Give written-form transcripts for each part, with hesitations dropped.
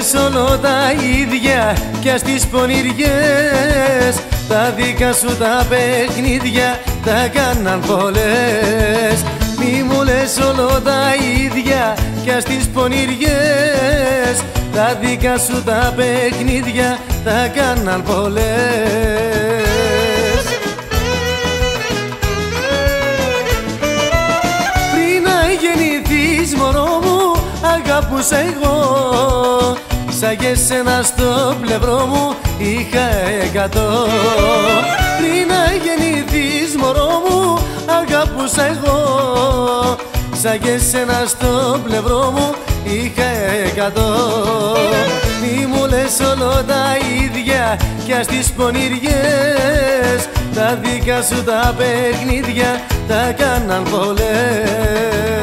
λες όλο τα ίδια κι ας τις πονηριές, τα δικά σου τα παιχνίδια τα κάναν πολλές. Μη μου λες όλο τα ίδια κι ας τις πονηριές, τα δικά σου τα παιχνίδια τα κάναν πολλές. Πριν να γεννηθείς μωρό μου αγαπούσα εγώ, σαν και σένα στο πλευρό μου είχα 100. Πριν να γεννηθείς μωρό μου αγαπούσα εγώ, σαν και σένα στο πλευρό μου είχα 100. Μη μου λες όλο τα ίδια κι ας τις πονηριές, τα δικά σου τα παιχνίδια τα κάναν πολλές.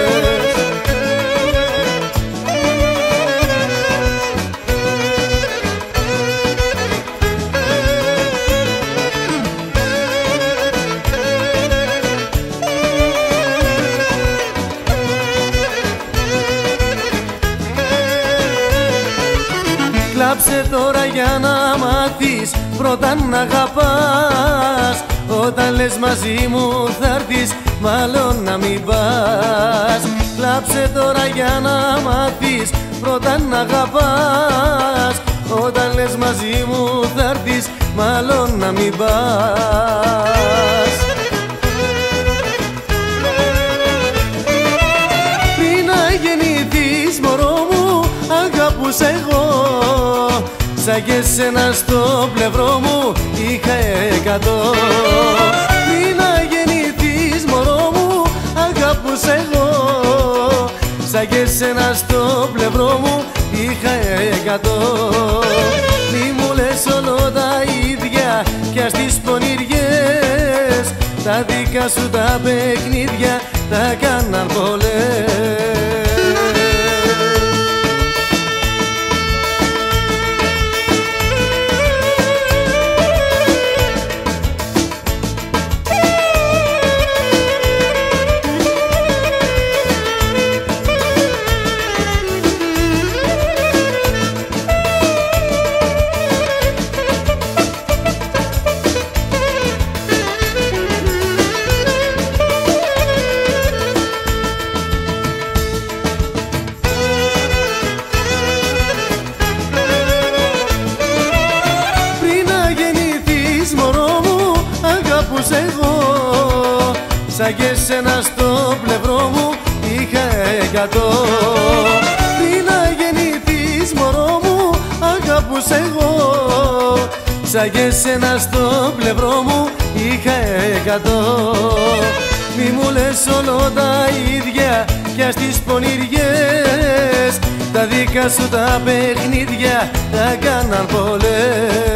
Κλάψε τώρα για να μάθεις πρώτα να αγαπάς, όταν λες μαζί μου θα'ρθεις μάλλον να μην πας. Κλάψε τώρα για να μάθεις πρώτα να αγαπάς, όταν λες μαζί μου θα'ρθεις μάλλον να μην πας. Πριν να γεννηθείς μωρό μου αγαπούσα εγώ, σαν και σένα στο πλευρό μου είχα 100. Πριν να γεννηθείς μωρό μου αγαπούσα εγώ, σαν και σένα στο πλευρό μου είχα 100. Μη μου λες όλο τα ίδια κι ας τις πονηριές, τα δικά σου τα παιχνίδια τα κάναν πολλές. Εγώ, σαν και σένα στο πλευρό μου είχα 100. Πριν να γεννηθείς μωρό μου αγαπούσα εγώ, σαν και σένα στο πλευρό μου είχα 100. Μη μου λες όλο τα ίδια κι ας τις πονηριές, τα δικά σου τα παιχνίδια τα κάναν πολλές.